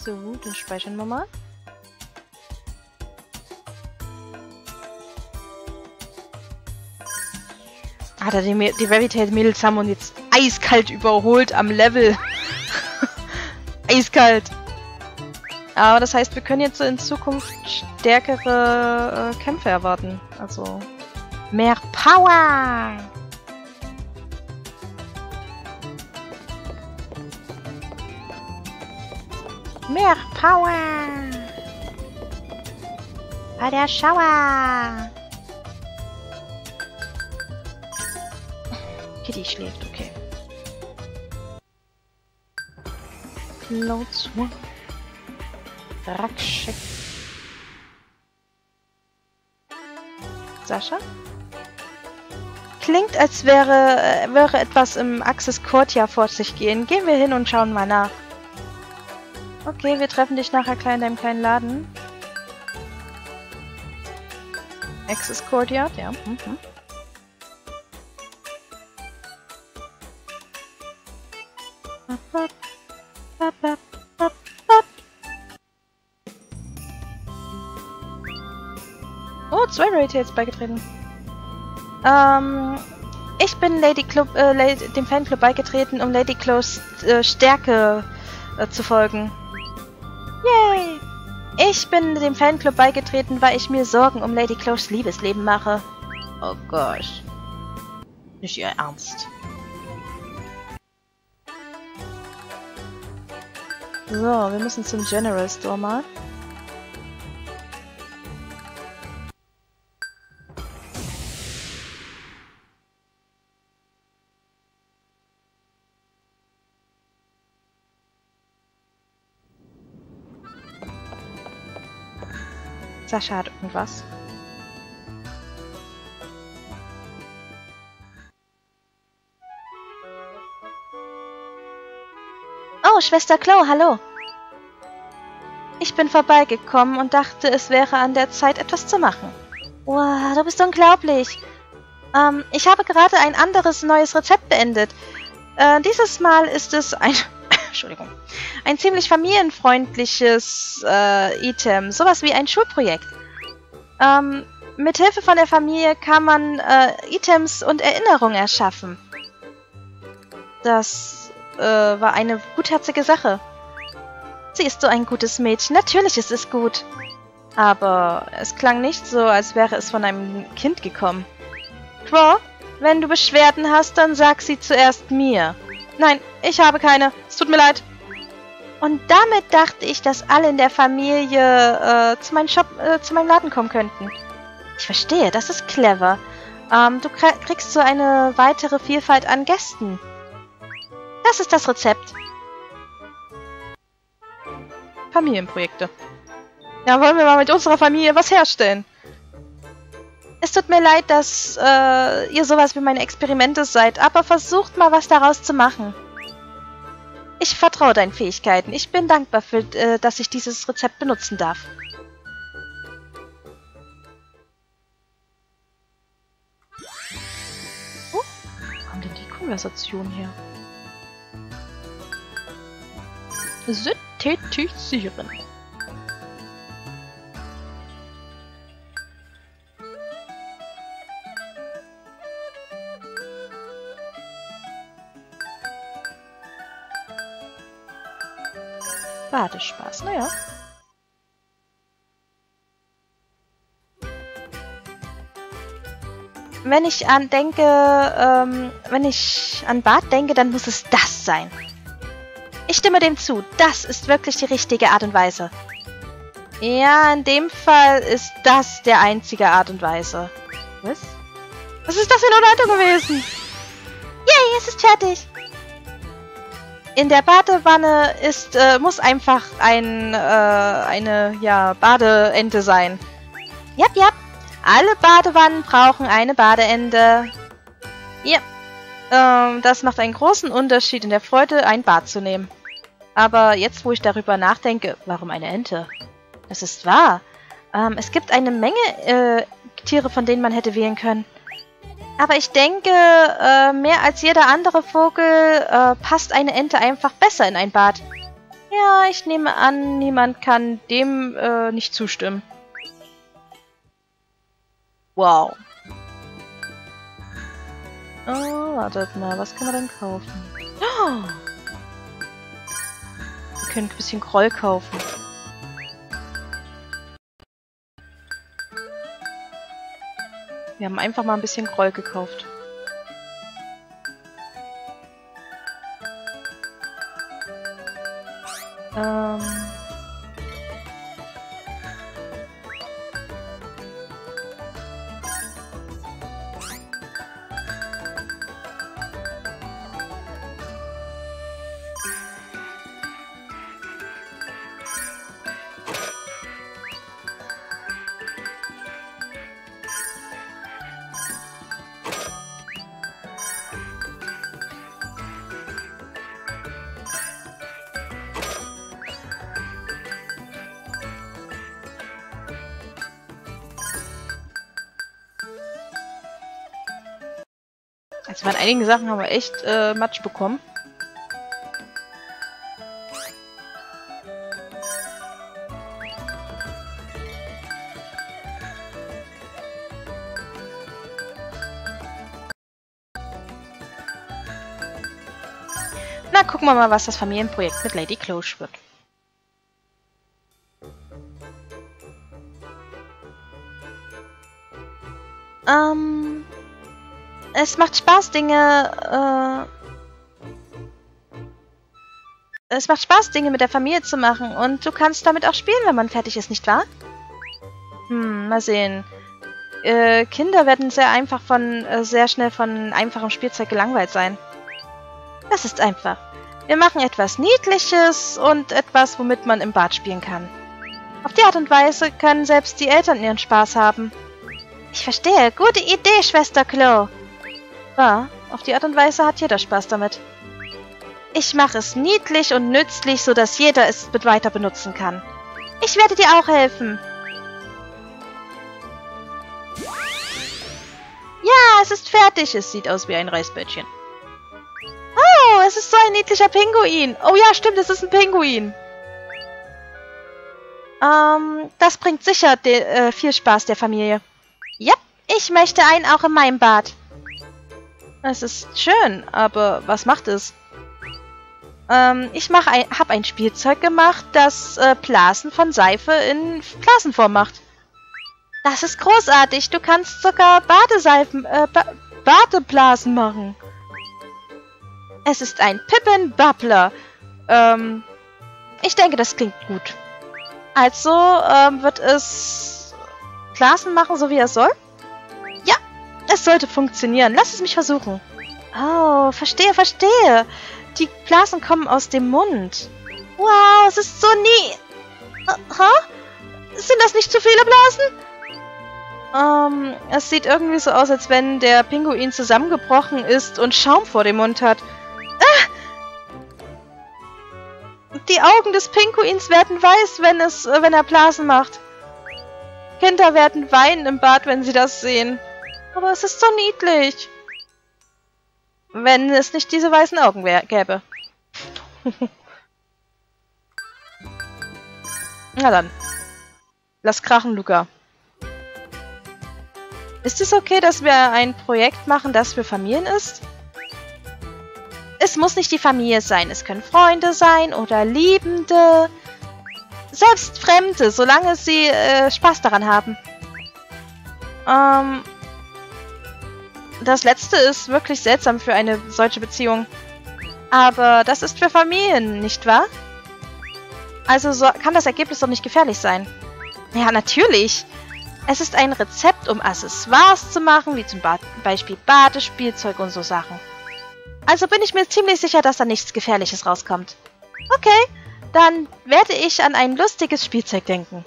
So, dann speichern wir mal. Alter, die Rabbitail-Mädels haben uns jetzt eiskalt überholt am Level. Eiskalt. Aber das heißt, wir können jetzt in Zukunft stärkere Kämpfe erwarten. Also mehr Power! Mehr Power! Bei der Schauer! Kitty schläft, okay. Cloud Swan. Rakschick. Sascha? Klingt, als wäre etwas im Axis Courtyard vor sich gehen. Gehen wir hin und schauen mal nach. Okay, wir treffen dich nachher in deinem kleinen Laden. Axis Courtyard, ja. Mhm. Oh, 2 Rabbitails beigetreten. Ich bin dem Fanclub beigetreten, um Lady Chloes Stärke zu folgen. Yay! Ich bin dem Fanclub beigetreten, weil ich mir Sorgen um Lady Chloes Liebesleben mache. Oh Gott. Nicht ihr Ernst. So, wir müssen zum General Store mal. Sascha hat irgendwas. Oh, Schwester Chloe, hallo. Ich bin vorbeigekommen und dachte, es wäre an der Zeit, etwas zu machen. Wow, du bist unglaublich. Ich habe gerade ein anderes neues Rezept beendet. Dieses Mal ist es ein... Entschuldigung. Ein ziemlich familienfreundliches Item. Sowas wie ein Schulprojekt. Mit Hilfe von der Familie kann man Items und Erinnerungen erschaffen. Das war eine gutherzige Sache. Sie ist so ein gutes Mädchen. Natürlich ist es gut. Aber es klang nicht so, als wäre es von einem Kind gekommen. Quo, wenn du Beschwerden hast, dann sag sie zuerst mir. Nein, ich habe keine. Es tut mir leid. Und damit dachte ich, dass alle in der Familie zu meinem Laden kommen könnten. Ich verstehe, das ist clever. Du kriegst so eine weitere Vielfalt an Gästen. Das ist das Rezept. Familienprojekte. Ja, wollen wir mal mit unserer Familie was herstellen? Es tut mir leid, dass ihr sowas wie meine Experimente seid, aber versucht mal was daraus zu machen. Ich vertraue deinen Fähigkeiten. Ich bin dankbar, dass ich dieses Rezept benutzen darf. Wo kommt denn die Konversation her? Synthetisieren. Badespaß, naja. Wenn ich an Bart denke, dann muss es das sein. Ich stimme dem zu. Das ist wirklich die richtige Art und Weise. Ja, in dem Fall ist das der einzige Art und Weise. Was? Was ist das für eine Leitung gewesen? Yay, es ist fertig. In der Badewanne muss einfach eine Badeente sein. Jap. Alle Badewannen brauchen eine Badeente. Ja. Das macht einen großen Unterschied in der Freude, ein Bad zu nehmen. Aber jetzt, wo ich darüber nachdenke, warum eine Ente? Das ist wahr. Es gibt eine Menge Tiere, von denen man hätte wählen können. Aber ich denke, mehr als jeder andere Vogel passt eine Ente einfach besser in ein Bad. Ja, ich nehme an, niemand kann dem nicht zustimmen. Wow. Oh, wartet mal, was kann man denn kaufen? Oh. Wir können ein bisschen Groll kaufen. Wir haben einfach mal ein bisschen Groll gekauft. Also bei einigen Sachen haben wir echt Matsch bekommen. Na, gucken wir mal, was das Familienprojekt mit Lady Cloche wird. Es macht Spaß, Dinge mit der Familie zu machen. Und du kannst damit auch spielen, wenn man fertig ist, nicht wahr? Mal sehen. Kinder werden sehr schnell von einfachem Spielzeug gelangweilt sein. Das ist einfach. Wir machen etwas Niedliches und etwas, womit man im Bad spielen kann. Auf die Art und Weise können selbst die Eltern ihren Spaß haben. Ich verstehe. Gute Idee, Schwester Chloe. Ja, auf die Art und Weise hat jeder Spaß damit. Ich mache es niedlich und nützlich, sodass jeder es weiter benutzen kann. Ich werde dir auch helfen. Ja, es ist fertig. Es sieht aus wie ein Reisbällchen. Oh, es ist so ein niedlicher Pinguin. Oh ja, stimmt, es ist ein Pinguin. Das bringt sicher viel Spaß der Familie. Ja, ich möchte einen auch in meinem Bad. Es ist schön, aber was macht es? Ich habe ein Spielzeug gemacht, das Blasen von Seife in Blasenform macht. Das ist großartig. Du kannst sogar Badeblasen machen. Es ist ein Pippin-Bubbler. Ich denke, das klingt gut. Also wird es Blasen machen, so wie er soll? Ja, es sollte funktionieren. Lass es mich versuchen. Oh, verstehe. Die Blasen kommen aus dem Mund. Wow, es ist so Sind das nicht zu viele Blasen? Es sieht irgendwie so aus, als wenn der Pinguin zusammengebrochen ist und Schaum vor dem Mund hat. Die Augen des Pinguins werden weiß, wenn er Blasen macht. Kinder werden weinen im Bad, wenn sie das sehen. Aber es ist so niedlich. Wenn es nicht diese weißen Augen gäbe. Na dann. Lass krachen, Luca. Ist es okay, dass wir ein Projekt machen, das für Familien ist? Es muss nicht die Familie sein. Es können Freunde sein oder Liebende. Selbst Fremde, solange sie Spaß daran haben. Das letzte ist wirklich seltsam für eine solche Beziehung. Aber das ist für Familien, nicht wahr? Also kann das Ergebnis doch nicht gefährlich sein. Ja, natürlich. Es ist ein Rezept, um Accessoires zu machen, wie zum Beispiel Badespielzeug und so Sachen. Also bin ich mir ziemlich sicher, dass da nichts Gefährliches rauskommt. Okay, dann werde ich an ein lustiges Spielzeug denken.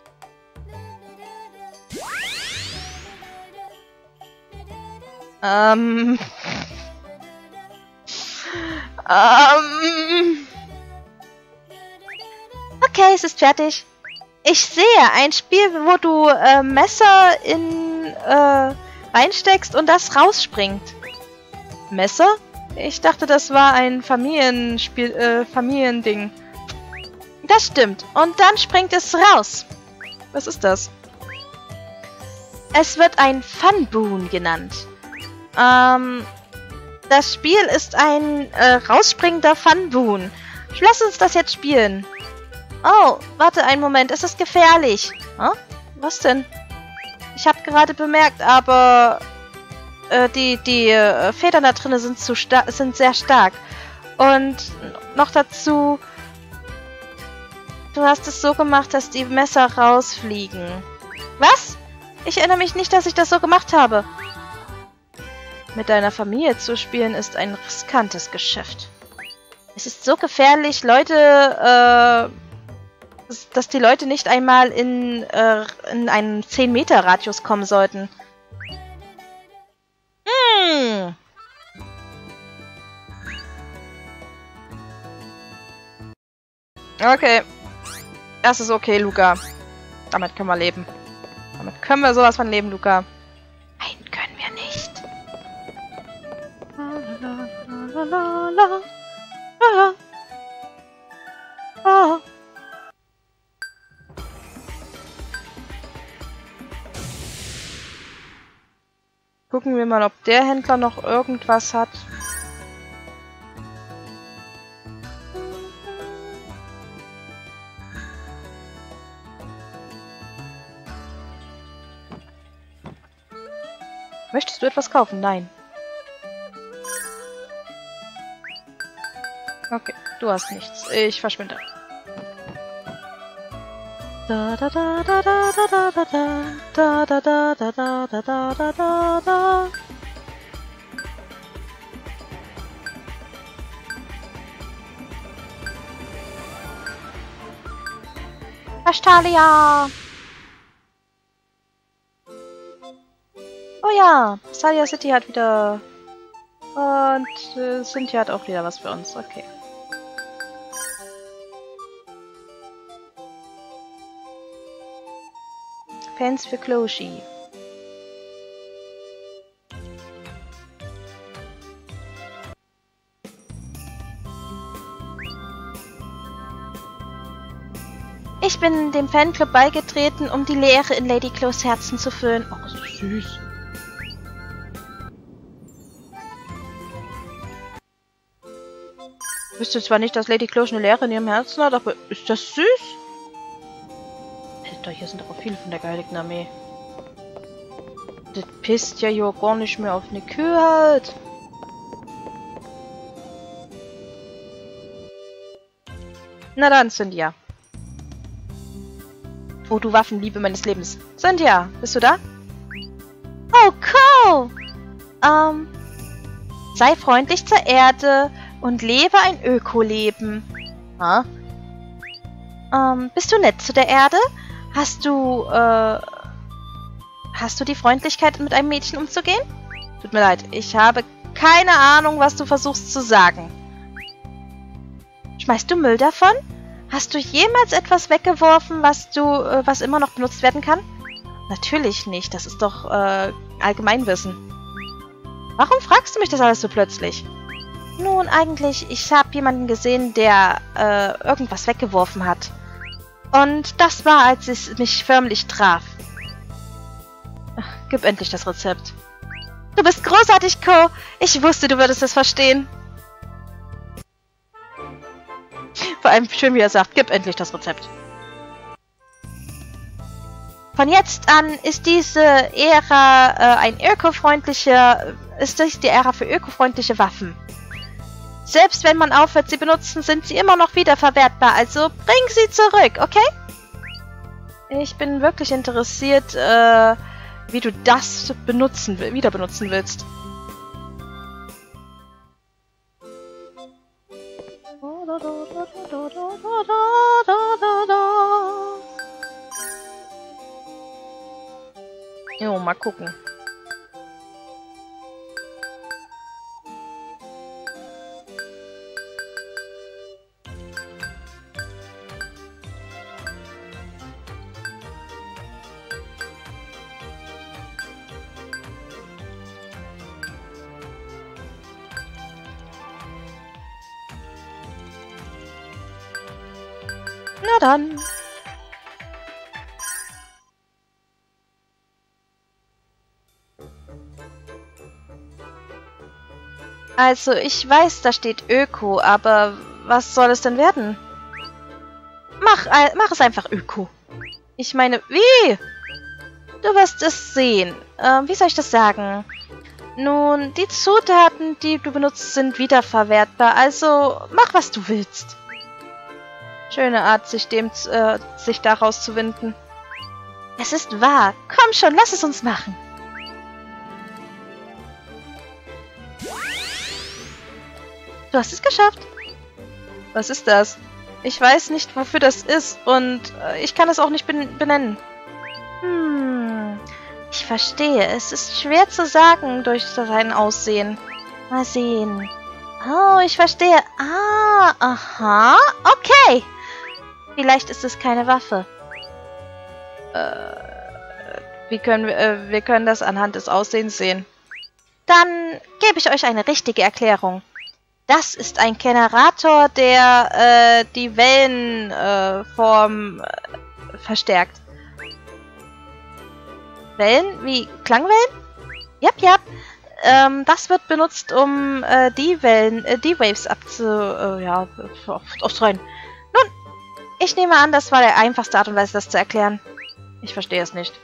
Okay, es ist fertig. Ich sehe ein Spiel, wo du Messer reinsteckst und das rausspringt. Messer? Ich dachte, das war ein Familiending. Das stimmt. Und dann springt es raus. Was ist das? Es wird ein Funboon genannt. Das Spiel ist ein rausspringender Funboon. Lass uns das jetzt spielen. Oh, warte einen Moment. Es ist gefährlich. Huh? Was denn? Ich habe gerade bemerkt, aber die Federn da drinnen sind sehr stark. Und noch dazu, du hast es so gemacht, dass die Messer rausfliegen. Was? Ich erinnere mich nicht, dass ich das so gemacht habe. Mit deiner Familie zu spielen ist ein riskantes Geschäft. Es ist so gefährlich, Leute, dass die Leute nicht einmal in einen 10-Meter-Radius kommen sollten. Hm. Okay. Das ist okay, Luca. Damit können wir leben. Damit können wir sowas von leben, Luca. Nein, können wir nicht. Gucken wir mal, ob der Händler noch irgendwas hat. Möchtest du etwas kaufen? Nein. Okay, du hast nichts. Ich verschwinde. Da da da da da da da da da da da da da da da da da. Astalia! Oh ja, Salia City hat wieder... Und Cynthia hat auch wieder was für uns. Okay. Pens für Closhi. Ich bin dem Fanclub beigetreten, um die Leere in Lady Clos Herzen zu füllen. Oh, so süß. Ich wüsste zwar nicht, dass Lady Clos eine Leere in ihrem Herzen hat, aber ist das süß? Alter, hier sind aber viele von der Geheiligten Armee. Das pisst ja hier gar nicht mehr auf eine Kühe halt. Na dann, Cynthia. Oh, du Waffenliebe meines Lebens. Cynthia, bist du da? Oh, cool! Sei freundlich zur Erde und lebe ein Öko-Leben. Ha? Bist du nett zu der Erde? Hast du die Freundlichkeit, mit einem Mädchen umzugehen? Tut mir leid, ich habe keine Ahnung, was du versuchst zu sagen. Schmeißt du Müll davon? Hast du jemals etwas weggeworfen, was immer noch benutzt werden kann? Natürlich nicht, das ist doch Allgemeinwissen. Warum fragst du mich das alles so plötzlich? Nun, eigentlich, ich habe jemanden gesehen, der irgendwas weggeworfen hat. Und das war, als es mich förmlich traf. Ach, gib endlich das Rezept. Du bist großartig, Co. Ich wusste, du würdest es verstehen. Vor allem schön, wie er sagt, gib endlich das Rezept. Von jetzt an ist diese Ära ist dies die Ära für ökofreundliche Waffen. Selbst wenn man aufhört, sie benutzen, sind sie immer noch wiederverwertbar. Also bring sie zurück, okay? Ich bin wirklich interessiert, wie du das wieder benutzen willst. Jo, mal gucken. Na dann. Also, ich weiß, da steht Öko, aber was soll es denn werden? Mach es einfach Öko. Ich meine, wie? Du wirst es sehen. Wie soll ich das sagen? Nun, die Zutaten, die du benutzt, sind wiederverwertbar, also mach, was du willst. Schöne Art, sich daraus zu winden. Es ist wahr. Komm schon, lass es uns machen. Du hast es geschafft. Was ist das? Ich weiß nicht, wofür das ist und ich kann es auch nicht benennen. Ich verstehe. Es ist schwer zu sagen durch sein Aussehen. Mal sehen. Oh, ich verstehe. Ah, aha. Okay. Vielleicht ist es keine Waffe. Wir können das anhand des Aussehens sehen. Dann gebe ich euch eine richtige Erklärung. Das ist ein Generator, der die Wellenform verstärkt. Wellen? Wie Klangwellen? Yep. Das wird benutzt, um die Waves aufzustreuen. Nun, ich nehme an, das war die einfachste Art und Weise, das zu erklären. Ich verstehe es nicht.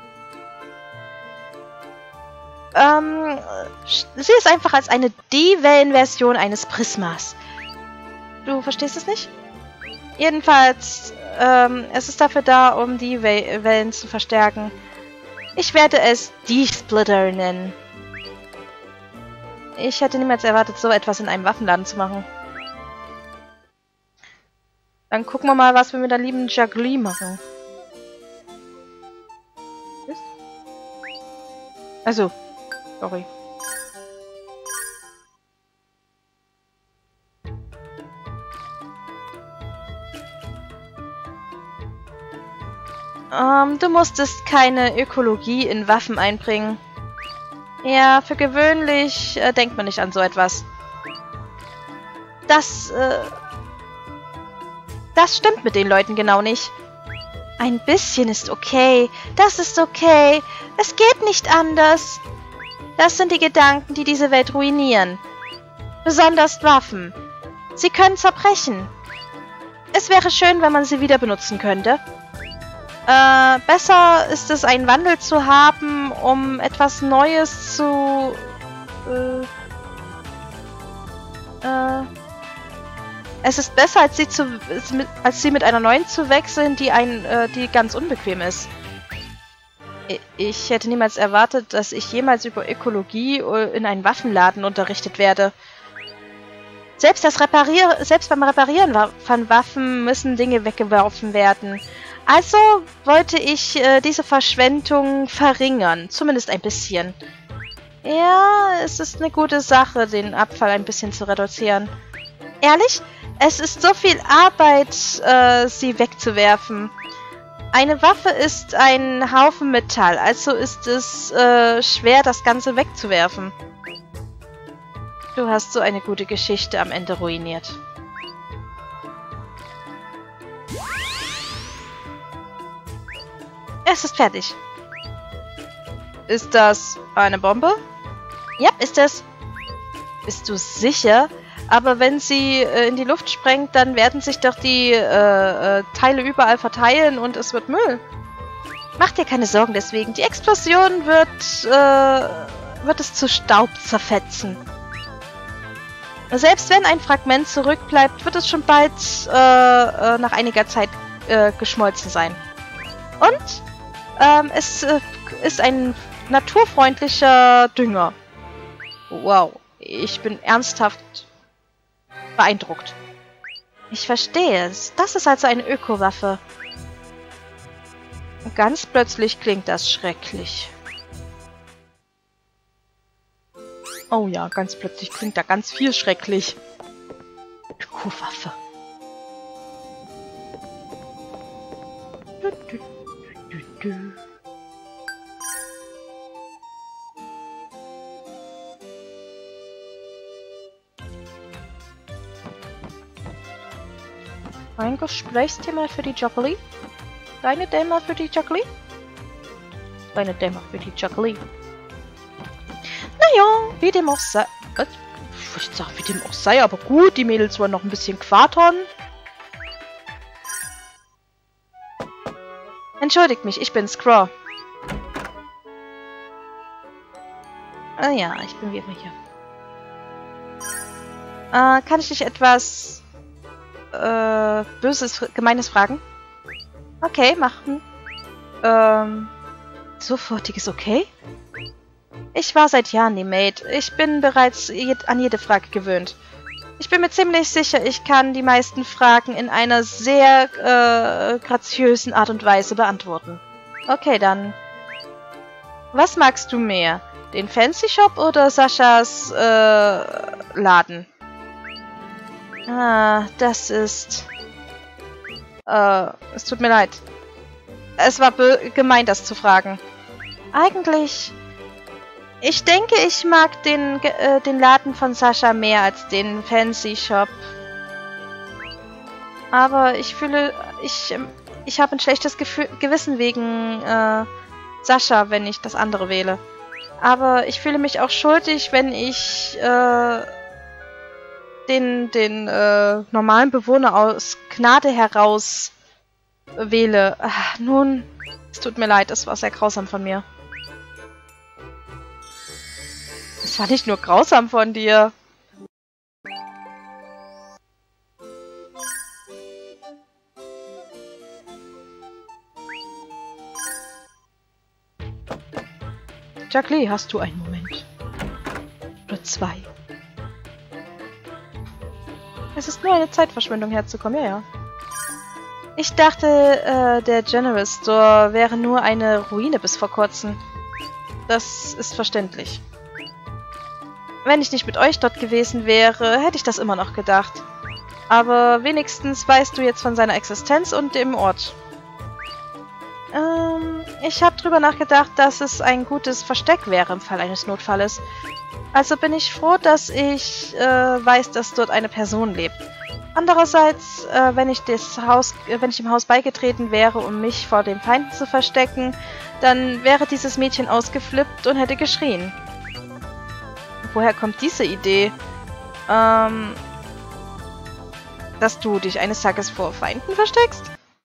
Sieh es einfach als eine D-Wellen-Version eines Prismas. Du verstehst es nicht? Jedenfalls, es ist dafür da, um die Wellen zu verstärken. Ich werde es D-Splitter nennen. Ich hätte niemals erwartet, so etwas in einem Waffenladen zu machen. Dann gucken wir mal, was wir mit der lieben Juggly machen. Also, sorry. Du musstest keine Ökologie in Waffen einbringen. Ja, für gewöhnlich denkt man nicht an so etwas. Das stimmt mit den Leuten genau nicht. Ein bisschen ist okay. Das ist okay. Es geht nicht anders. Das sind die Gedanken, die diese Welt ruinieren. Besonders Waffen. Sie können zerbrechen. Es wäre schön, wenn man sie wieder benutzen könnte. Besser ist es, einen Wandel zu haben, um etwas Neues zu... Es ist besser, als sie mit einer neuen zu wechseln, die ganz unbequem ist. Ich hätte niemals erwartet, dass ich jemals über Ökologie in einen Waffenladen unterrichtet werde. Selbst beim Reparieren von Waffen müssen Dinge weggeworfen werden. Also wollte ich diese Verschwendung verringern, zumindest ein bisschen. Ja, es ist eine gute Sache, den Abfall ein bisschen zu reduzieren. Ehrlich? Es ist so viel Arbeit, sie wegzuwerfen. Eine Waffe ist ein Haufen Metall, also ist es schwer, das Ganze wegzuwerfen. Du hast so eine gute Geschichte am Ende ruiniert. Es ist fertig. Ist das eine Bombe? Ja, ist es. Bist du sicher? Aber wenn sie in die Luft sprengt, dann werden sich doch die Teile überall verteilen und es wird Müll. Mach dir keine Sorgen deswegen. Die Explosion wird es zu Staub zerfetzen. Selbst wenn ein Fragment zurückbleibt, wird es schon bald nach einiger Zeit geschmolzen sein. Und es ist ein naturfreundlicher Dünger. Wow, ich bin ernsthaft beeindruckt. Ich verstehe es. Das ist also eine Ökowaffe. Ganz plötzlich klingt das schrecklich. Oh ja, ganz plötzlich klingt da ganz viel schrecklich. Ökowaffe. Ein Gesprächsthema für die Joggeli? Deine Thema für die Joggeli? Deine Thema für die Joggeli. Naja, wie dem auch sei. Ich würde sagen, wie dem auch sei, aber gut, die Mädels wollen noch ein bisschen quatern. Entschuldigt mich, ich bin Scraw. Ah ja, ich bin wieder hier. Kann ich dich etwas Böses, Gemeines fragen? Okay, machen. Sofortiges Okay? Ich war seit Jahren die Maid. Ich bin bereits an jede Frage gewöhnt. Ich bin mir ziemlich sicher, ich kann die meisten Fragen in einer sehr graziösen Art und Weise beantworten. Okay, dann. Was magst du mehr? Den Fancy Shop oder Saschas Laden? Ah, das ist... es tut mir leid. Es war gemein, das zu fragen. Eigentlich... Ich denke, ich mag den Laden von Sascha mehr als den Fancy Shop. Aber ich fühle... Ich habe ein schlechtes Gewissen wegen Sascha, wenn ich das andere wähle. Aber ich fühle mich auch schuldig, wenn ich den normalen Bewohner aus Gnade heraus wähle. Ach, nun, es tut mir leid, es war sehr grausam von mir. Es war nicht nur grausam von dir. Joggeli, hast du einen Moment? Oder zwei? Es ist nur eine Zeitverschwendung herzukommen, ja. Ich dachte, der General Store wäre nur eine Ruine bis vor kurzem. Das ist verständlich. Wenn ich nicht mit euch dort gewesen wäre, hätte ich das immer noch gedacht. Aber wenigstens weißt du jetzt von seiner Existenz und dem Ort. Ich habe drüber nachgedacht, dass es ein gutes Versteck wäre im Fall eines Notfalles. Also bin ich froh, dass ich weiß, dass dort eine Person lebt. Andererseits, wenn ich dem Haus beigetreten wäre, um mich vor den Feinden zu verstecken, dann wäre dieses Mädchen ausgeflippt und hätte geschrien. Woher kommt diese Idee? Dass du dich eines Tages vor Feinden versteckst?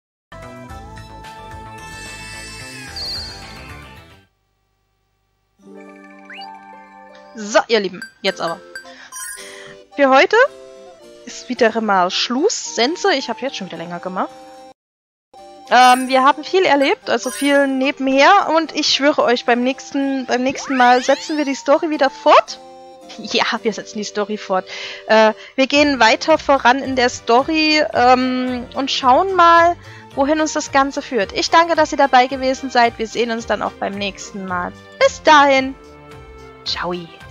So, ihr Lieben, jetzt aber. Für heute ist wieder mal Schluss. Sense, ich habe jetzt schon wieder länger gemacht. Wir haben viel erlebt, also viel nebenher. Und ich schwöre euch, beim nächsten Mal setzen wir die Story wieder fort. Ja, wir setzen die Story fort. Wir gehen weiter voran in der Story und schauen mal, wohin uns das Ganze führt. Ich danke, dass ihr dabei gewesen seid. Wir sehen uns dann auch beim nächsten Mal. Bis dahin. Ciao.